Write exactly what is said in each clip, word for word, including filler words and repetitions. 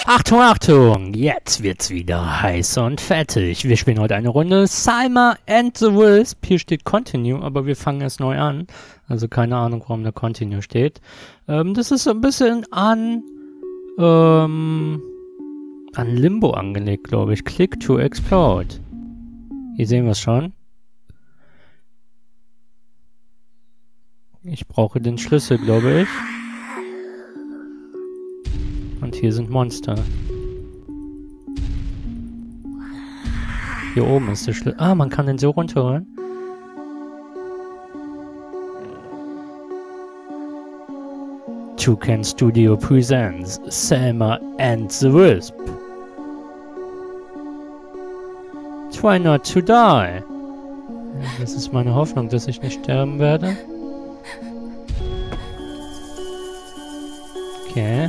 Achtung, Achtung! Jetzt wird's wieder heiß und fettig. Wir spielen heute eine Runde Simon and the Wisp. Hier steht Continue, aber wir fangen erst neu an. Also keine Ahnung, warum da Continue steht. Ähm, das ist so ein bisschen an, ähm, an Limbo angelegt, glaube ich. Click to explode. Hier sehen wir es schon. Ich brauche den Schlüssel, glaube ich. Und hier sind Monster. Hier oben ist der Schlüssel. Ah, man kann den so runterholen. Toucan Studio presents Selma and the Wisp. Try not to die. Das ist meine Hoffnung, dass ich nicht sterben werde. Okay.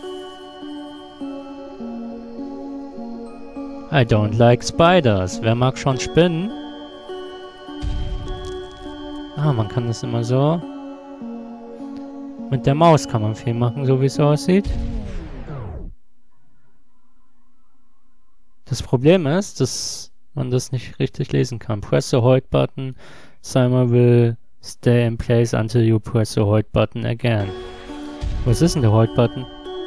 I don't like spiders. Wer mag schon Spinnen? Ah, man kann das immer so. Mit der Maus kann man viel machen, so wie es aussieht. Das Problem ist, dass man das nicht richtig lesen kann. Press the hold button. Simon will stay in place until you press the hold button again. Was ist denn der hold button?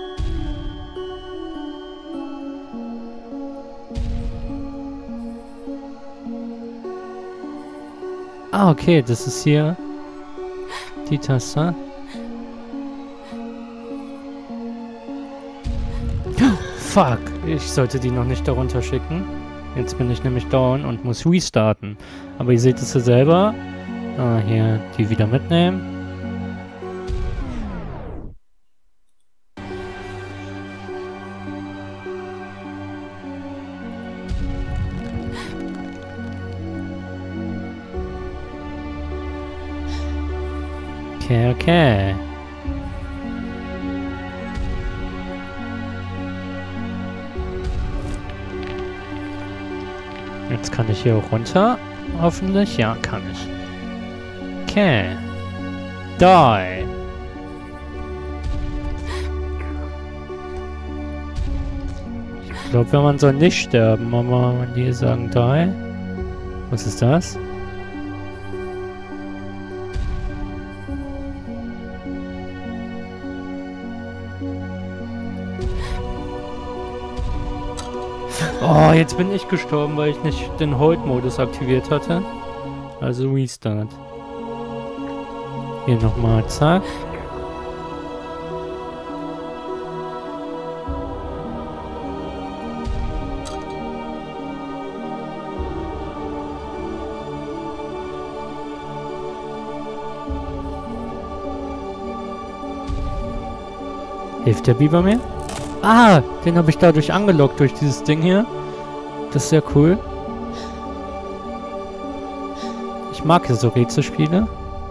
Ah, okay, das ist hier die Taste. Fuck, ich sollte die noch nicht darunter schicken. Jetzt bin ich nämlich down und muss restarten. Aber ihr seht es ja selber. Ah, hier die wieder mitnehmen. Okay, okay. Jetzt kann ich hier runter. Hoffentlich. Ja, kann ich. Okay. Die. Ich glaube, wenn man soll nicht sterben, aber wenn die sagen die. Was ist das? Oh, jetzt bin ich gestorben, weil ich nicht den Hold-Modus aktiviert hatte. Also Restart. Hier nochmal, zack. Hilft der Biber mir? Ah, den habe ich dadurch angelockt, durch dieses Ding hier. Das ist sehr cool. Ich mag ja so Rätselspiele.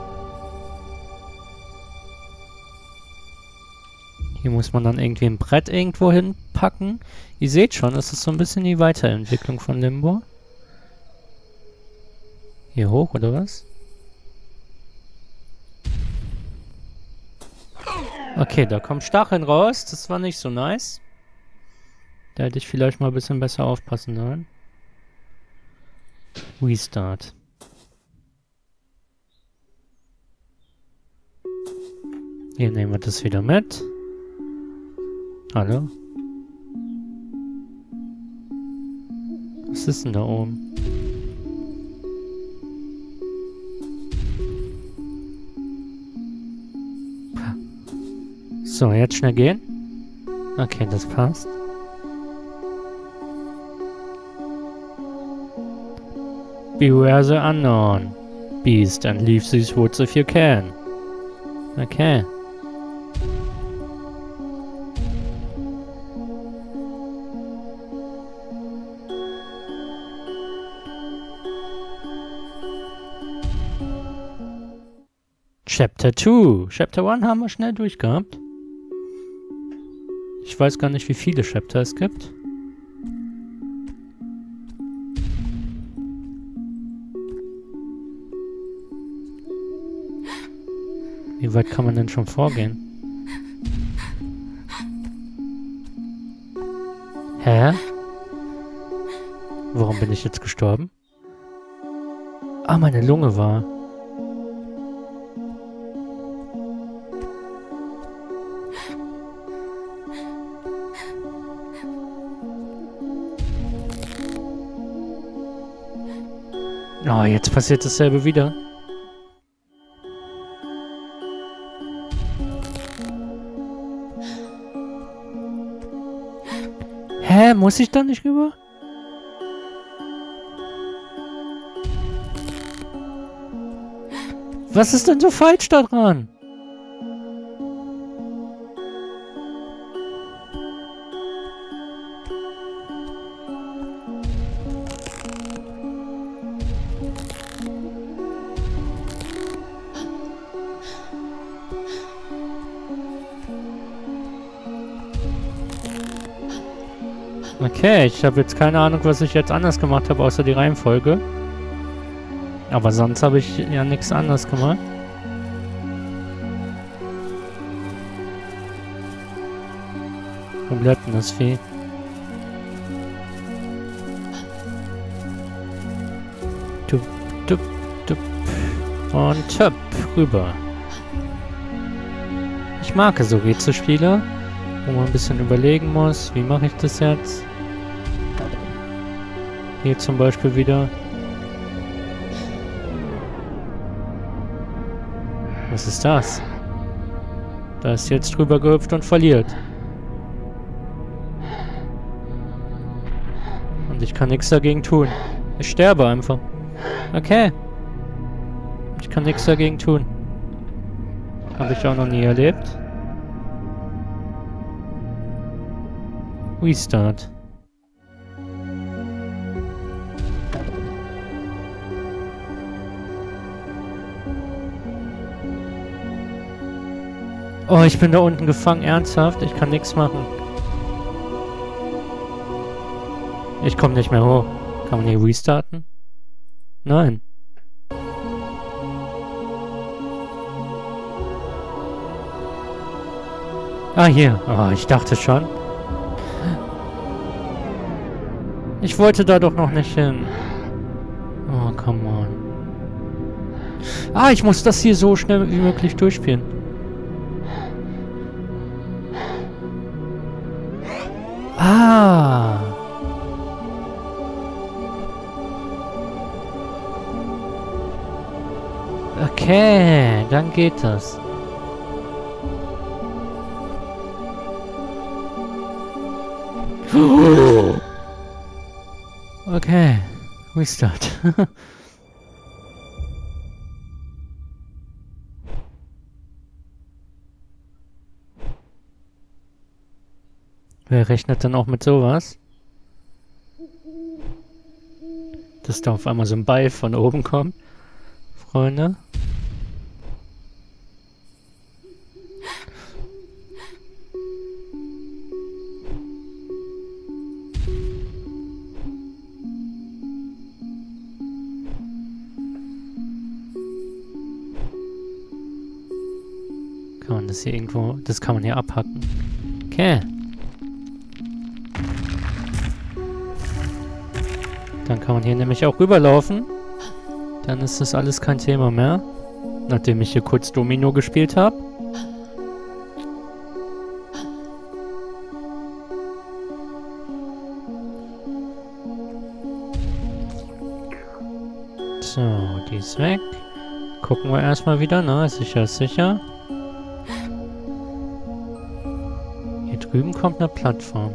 Hier muss man dann irgendwie ein Brett irgendwo hinpacken. Ihr seht schon, es ist so ein bisschen die Weiterentwicklung von Limbo. Hier hoch, oder was? Okay, da kommen Stacheln raus. Das war nicht so nice. Da hätte ich vielleicht mal ein bisschen besser aufpassen sollen. Restart. Hier nehmen wir das wieder mit. Hallo? Was ist denn da oben? So, jetzt schnell gehen. Okay, das passt. Beware the unknown beast and leave these woods if you can. Okay. Chapter two. Chapter one haben wir schnell durchgehabt. Ich weiß gar nicht, wie viele Chapter es gibt. Wie weit kann man denn schon vorgehen? Hä? Warum bin ich jetzt gestorben? Ah, meine Lunge war... Oh, jetzt passiert dasselbe wieder. Hä? Muss ich da nicht rüber? Was ist denn so falsch daran? Okay, ich habe jetzt keine Ahnung, was ich jetzt anders gemacht habe, außer die Reihenfolge. Aber sonst habe ich ja nichts anderes gemacht. Wo bleibt denn das Vieh? Tup, tup, tup. Und tup, rüber. Ich mag so Rätselspiele, wo man ein bisschen überlegen muss, wie mache ich das jetzt? Hier zum Beispiel wieder. Was ist das? Da ist jetzt drüber gehüpft und verliert. Und ich kann nichts dagegen tun. Ich sterbe einfach. Okay. Ich kann nichts dagegen tun. Habe ich auch noch nie erlebt. Restart. Oh, ich bin da unten gefangen. Ernsthaft? Ich kann nichts machen. Ich komme nicht mehr hoch. Kann man hier restarten? Nein. Ah, hier. Oh, ich dachte schon. Ich wollte da doch noch nicht hin. Oh, come on. Ah, ich muss das hier so schnell wie möglich durchspielen. Ah. Okay, dann geht das. Okay, Restart. Wer rechnet dann auch mit sowas? Dass da auf einmal so ein Ball von oben kommt, Freunde. Kann man das hier irgendwo... Das kann man hier abhacken. Okay. Dann kann man hier nämlich auch rüberlaufen. Dann ist das alles kein Thema mehr. Nachdem ich hier kurz Domino gespielt habe. So, die ist weg. Gucken wir erstmal wieder. Na, sicher ist sicher. Hier drüben kommt eine Plattform.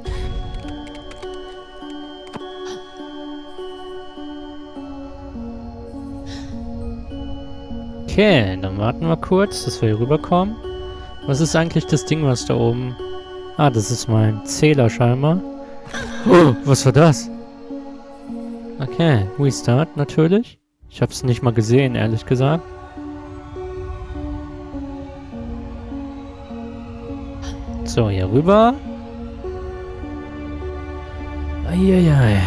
Okay, dann warten wir kurz, dass wir hier rüberkommen. Was ist eigentlich das Ding, was da oben... Ah, das ist mein Zähler scheinbar. Oh, was war das? Okay, Restart natürlich. Ich habe es nicht mal gesehen, ehrlich gesagt. So, hier rüber. Eieiei.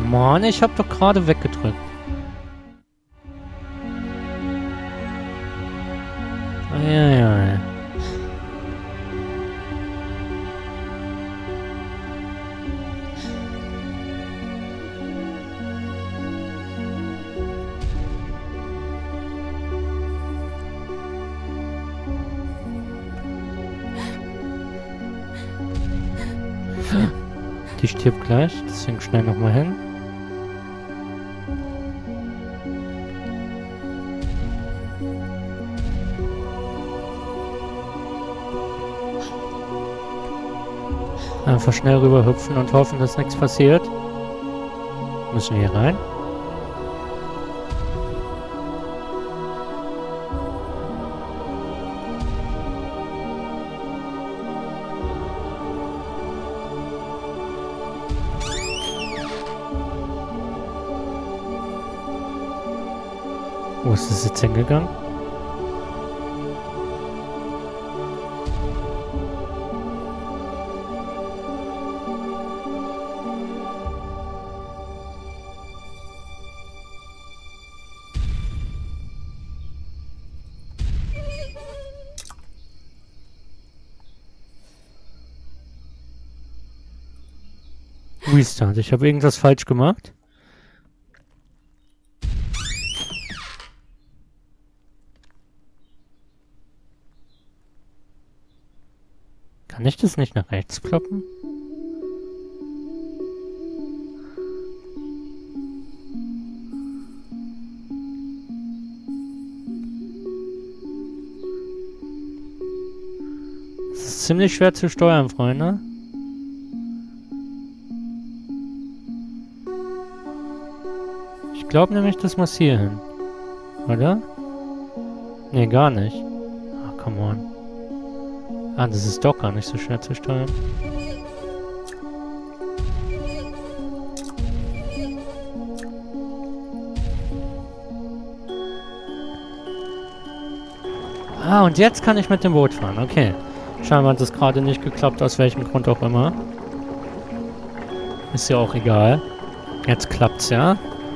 Come on, ich hab doch gerade weggedrückt. Eieiei. Die stirbt gleich, deswegen schnell nochmal hin. Einfach schnell rüber hüpfen und hoffen, dass nichts passiert. Müssen wir hier rein? Wo ist das jetzt hingegangen? Restart. Ich habe irgendwas falsch gemacht. Kann ich das nicht nach rechts kloppen? Das ist ziemlich schwer zu steuern, Freunde. Ich glaube nämlich, das muss hier hin. Oder? Nee, gar nicht. Ah, come on. Ah, das ist doch gar nicht so schwer zu steuern. Ah, und jetzt kann ich mit dem Boot fahren. Okay. Scheinbar hat das gerade nicht geklappt, aus welchem Grund auch immer. Ist ja auch egal. Jetzt klappt's, ja?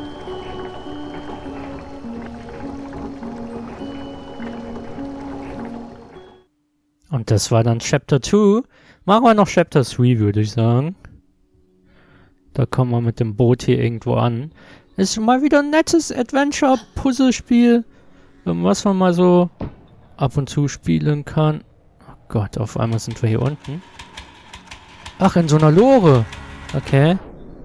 Und das war dann Chapter zwei. Machen wir noch Chapter drei, würde ich sagen. Da kommen wir mit dem Boot hier irgendwo an. Ist mal wieder ein nettes Adventure-Puzzlespiel, was man mal so ab und zu spielen kann. Oh Gott, auf einmal sind wir hier unten. Ach, in so einer Lore. Okay.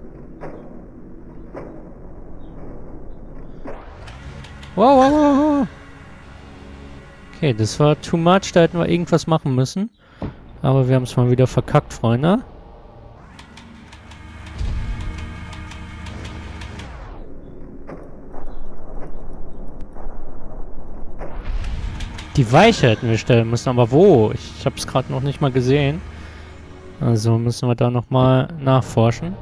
Wow, wow, wow, wow. Okay, das war too much, da hätten wir irgendwas machen müssen. Aber wir haben es mal wieder verkackt, Freunde. Die Weiche hätten wir stellen müssen, aber wo? Ich, ich habe es gerade noch nicht mal gesehen. Also müssen wir da nochmal nachforschen.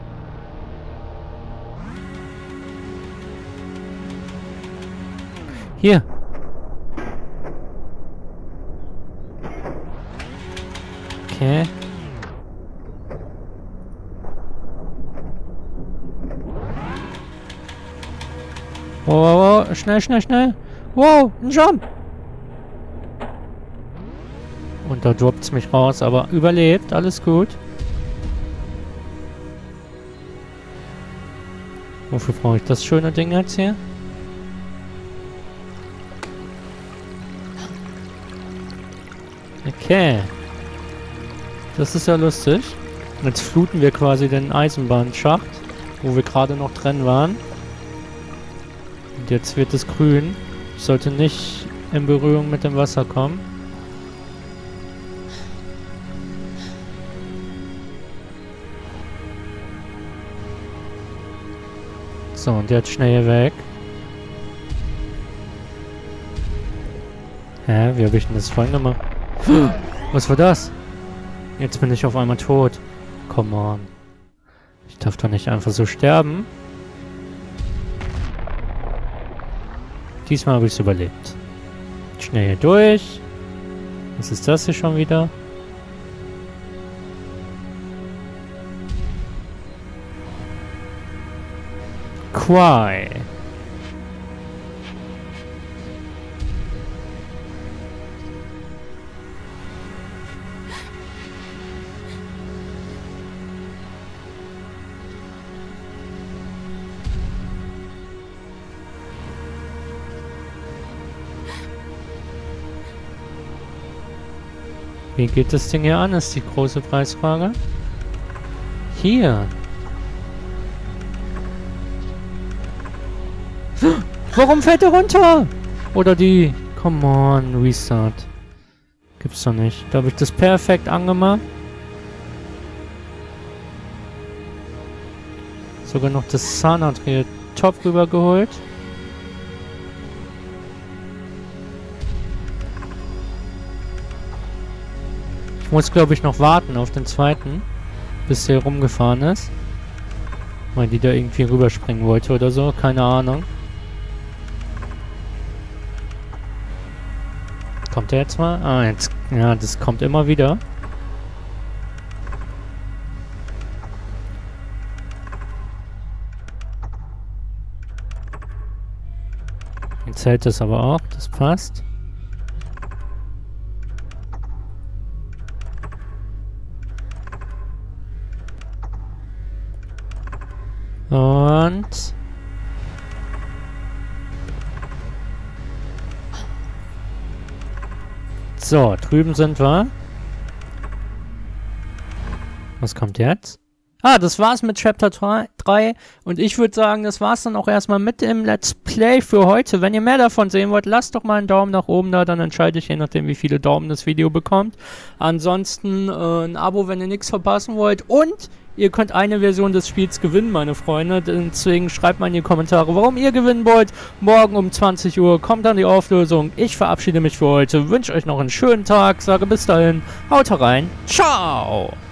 Hier. Okay. Wow, wow, wow, schnell, schnell, schnell. Wow, ein Jump. Und da droppt es mich raus, aber überlebt, alles gut. Wofür brauche ich das schöne Ding jetzt hier? Okay. Das ist ja lustig. Jetzt fluten wir quasi den Eisenbahnschacht, wo wir gerade noch drin waren. Und jetzt wird es grün. Ich sollte nicht in Berührung mit dem Wasser kommen. So, und jetzt schnell hier weg. Hä? Wie habe ich denn das vorhin gemacht? Was war das? Jetzt bin ich auf einmal tot. Come on. Ich darf doch nicht einfach so sterben. Diesmal habe ich es überlebt. Schnell hier durch. Was ist das hier schon wieder? Quai. Wie geht das Ding hier an, ist die große Preisfrage. Hier. Warum fällt er runter? Oder die... Come on, Restart. Gibt's doch nicht. Da habe ich das perfekt angemacht. Sogar noch das Zahnradriel top rübergeholt. Ich muss, glaube ich, noch warten auf den zweiten, bis der rumgefahren ist. Weil die da irgendwie rüberspringen wollte oder so, keine Ahnung. Kommt der jetzt mal? Ah, jetzt, ja, das kommt immer wieder. Jetzt hält es aber auch, das passt. Und... So, drüben sind wir. Was kommt jetzt? Ah, das war's mit Chapter drei. Und ich würde sagen, das war's dann auch erstmal mit dem Let's Play für heute. Wenn ihr mehr davon sehen wollt, lasst doch mal einen Daumen nach oben da. Dann entscheide ich, je nachdem, wie viele Daumen das Video bekommt. Ansonsten äh, ein Abo, wenn ihr nichts verpassen wollt. Und ihr könnt eine Version des Spiels gewinnen, meine Freunde. Deswegen schreibt mal in die Kommentare, warum ihr gewinnen wollt. Morgen um zwanzig Uhr kommt dann die Auflösung. Ich verabschiede mich für heute. Wünsche euch noch einen schönen Tag. Sage bis dahin. Haut rein. Ciao.